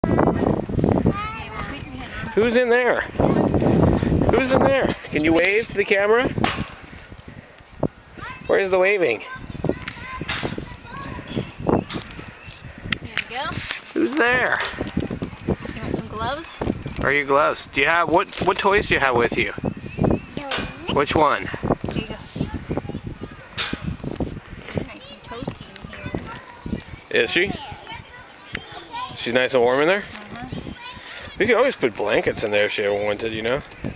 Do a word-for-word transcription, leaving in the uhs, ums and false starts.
Who's in there? Who's in there? Can you wave to the camera? Where's the waving? There we go. Who's there? You want some gloves? Are your gloves? Do you have what? What toys do you have with you? Which one? Here you go. Nice and toasty in here. Is she? She's nice and warm in there? Uh-huh. We could always put blankets in there if she ever wanted, you know?